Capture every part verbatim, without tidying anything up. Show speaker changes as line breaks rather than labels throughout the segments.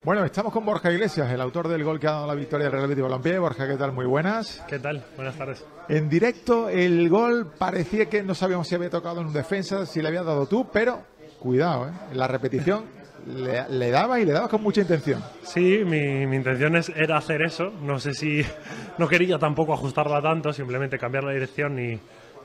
Bueno, estamos con Borja Iglesias, el autor del gol que ha dado la victoria del Real Betis Balompié. Borja, ¿qué tal? Muy buenas.
¿Qué tal? Buenas tardes.
En directo, el gol parecía que no sabíamos si había tocado en un defensa, si le habías dado tú, pero cuidado, ¿eh? En la repetición le, le daba y le daba con mucha intención.
Sí, mi, mi intención es, era hacer eso. No sé si no quería tampoco ajustarla tanto, simplemente cambiar la dirección y,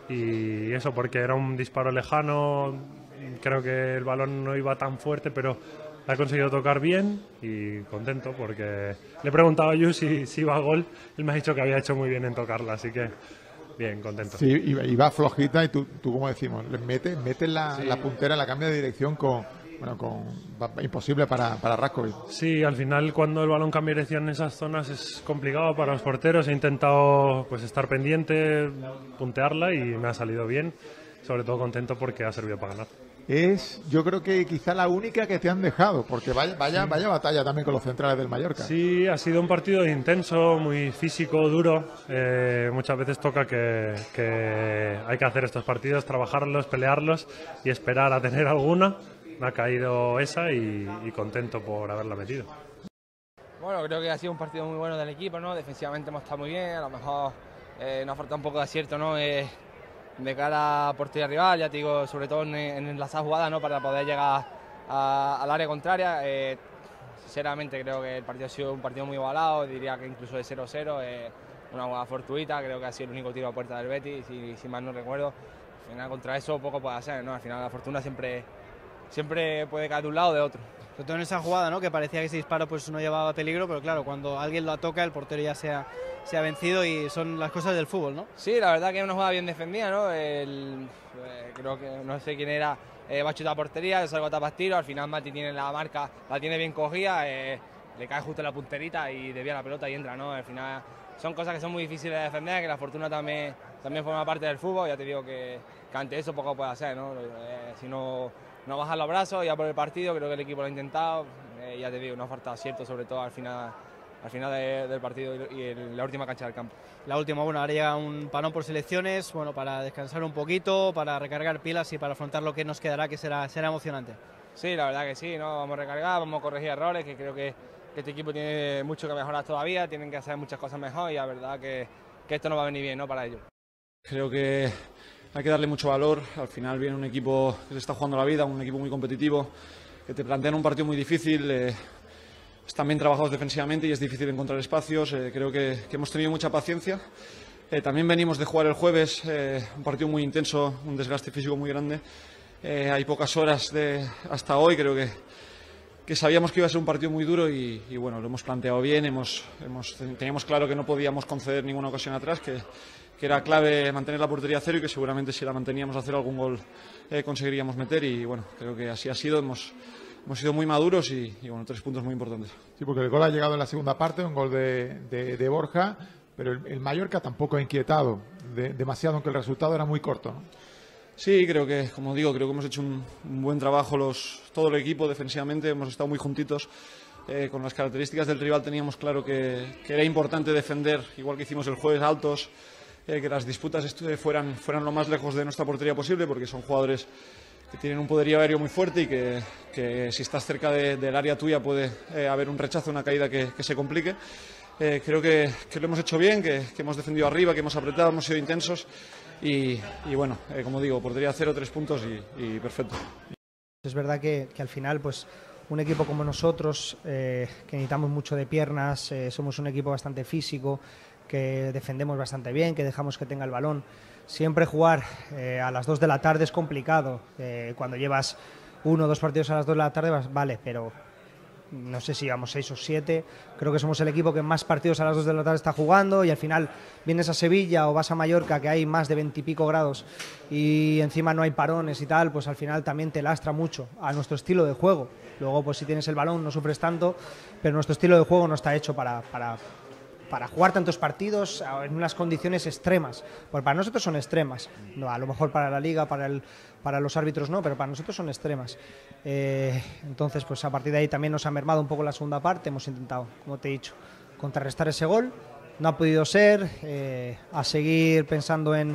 y eso, porque era un disparo lejano. Creo que el balón no iba tan fuerte, pero la he conseguido tocar bien y contento porque le he preguntado a Yu si, si iba a gol. Él me ha dicho que había hecho muy bien en tocarla, así que bien, contento.
Sí, y va flojita y tú, tú como decimos, le metes mete la, sí. la puntera, la cambia de dirección con, bueno, con imposible para, para Raskovic.
Sí, al final cuando el balón cambia de dirección en esas zonas es complicado para los porteros. He intentado pues estar pendiente, puntearla y me ha salido bien. Sobre todo contento porque ha servido para ganar.
Es, yo creo que quizá la única que te han dejado, porque vaya, vaya, vaya batalla también con los centrales del Mallorca.
Sí, ha sido un partido intenso, muy físico, duro. Eh, muchas veces toca que, que hay que hacer estos partidos, trabajarlos, pelearlos y esperar a tener alguna. Me ha caído esa y, y contento por haberla metido.
Bueno, creo que ha sido un partido muy bueno del equipo, ¿no? Defensivamente hemos estado muy bien, a lo mejor eh, nos ha faltado un poco de acierto, ¿no? Eh, de cara a portería rival, ya te digo, sobre todo en, en enlazar jugadas, ¿no? Para poder llegar a, al área contraria. Eh, sinceramente creo que el partido ha sido un partido muy igualado, diría que incluso de cero cero, eh, una jugada fortuita, creo que ha sido el único tiro a puerta del Betis, si, si mal no recuerdo. Al final contra eso poco puede hacer, ¿no? Al final la fortuna siempre, siempre puede caer de un lado o de otro.
Sobre todo en esa jugada, ¿no? Que parecía que ese disparo pues no llevaba peligro, pero claro, cuando alguien lo toca, el portero ya se ha, se ha vencido y son las cosas del fútbol, ¿no?
Sí, la verdad que es una jugada bien defendida, ¿no? El, eh, creo que no sé quién era, eh, va a chutar a portería, yo salgo a tapas tiro, al final Mati tiene la marca, la tiene bien cogida, eh, le cae justo en la punterita y desvía la pelota y entra, ¿no? Al final son cosas que son muy difíciles de defender, que la fortuna también, también forma parte del fútbol, ya te digo que, que ante eso poco puede hacer, ¿no? Eh, si no, no bajan los brazos ya por el partido, creo que el equipo lo ha intentado, eh, ya te digo, no ha faltado acierto, sobre todo al final, al final de, del partido y en la última cancha del campo.
La última, bueno, ahora llega un parón por selecciones, bueno, para descansar un poquito, para recargar pilas y para afrontar lo que nos quedará, que será, será emocionante.
Sí, la verdad que sí, ¿no? Vamos a recargar, vamos a corregir errores, que creo que, que este equipo tiene mucho que mejorar todavía, tienen que hacer muchas cosas mejor y la verdad que, que esto no va a venir bien, ¿no? Para ellos.
Creo que hay que darle mucho valor, al final viene un equipo que se está jugando la vida, un equipo muy competitivo, que te plantean un partido muy difícil, eh, están bien trabajados defensivamente y es difícil encontrar espacios, eh, creo que, que hemos tenido mucha paciencia. Eh, también venimos de jugar el jueves, eh, un partido muy intenso, un desgaste físico muy grande, eh, hay pocas horas de, hasta hoy, creo que, que sabíamos que iba a ser un partido muy duro y, y bueno, lo hemos planteado bien, hemos, hemos, teníamos claro que no podíamos conceder ninguna ocasión atrás, que, que era clave mantener la portería a cero y que seguramente si la manteníamos a cero algún gol eh, conseguiríamos meter y bueno, creo que así ha sido, hemos, hemos sido muy maduros y, y bueno, tres puntos muy importantes.
Sí, porque el gol ha llegado en la segunda parte, un gol de, de, de Borja, pero el, el Mallorca tampoco ha inquietado de, demasiado, aunque el resultado era muy corto, ¿no?
Sí, creo que, como digo, creo que hemos hecho un, un buen trabajo los, todo el equipo defensivamente, hemos estado muy juntitos. Eh, con las características del rival teníamos claro que, que era importante defender, igual que hicimos el jueves, altos, eh, que las disputas fueran, fueran lo más lejos de nuestra portería posible, porque son jugadores que tienen un poderío aéreo muy fuerte y que, que si estás cerca de, del área tuya puede eh, haber un rechazo, una caída que, que se complique. Eh, creo que, que lo hemos hecho bien, que, que hemos defendido arriba, que hemos apretado, hemos sido intensos y, y bueno, eh, como digo, portería cero, tres puntos y, y perfecto.
Es verdad que, que al final, pues un equipo como nosotros, eh, que necesitamos mucho de piernas, eh, somos un equipo bastante físico, que defendemos bastante bien, que dejamos que tenga el balón. Siempre jugar eh, a las dos de la tarde es complicado. Eh, cuando llevas uno o dos partidos a las dos de la tarde, vale, pero no sé si llevamos seis o siete. Creo que somos el equipo que más partidos a las dos de la tarde está jugando y al final vienes a Sevilla o vas a Mallorca, que hay más de veintipico grados y encima no hay parones y tal, pues al final también te lastra mucho a nuestro estilo de juego. Luego, pues si tienes el balón no sufres tanto, pero nuestro estilo de juego no está hecho para... para para jugar tantos partidos en unas condiciones extremas, porque para nosotros son extremas, no, a lo mejor para la liga, para, el, para los árbitros no, pero para nosotros son extremas. Eh, entonces, pues a partir de ahí también nos ha mermado un poco la segunda parte, hemos intentado, como te he dicho, contrarrestar ese gol, no ha podido ser, eh, a seguir pensando en,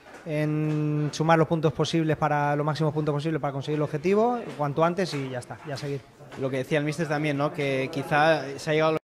en sumar los puntos posibles, para los máximos puntos posibles para conseguir el objetivo, cuanto antes y ya está, ya seguir.
lo que decía el míster también, ¿no? Que quizá se ha llegado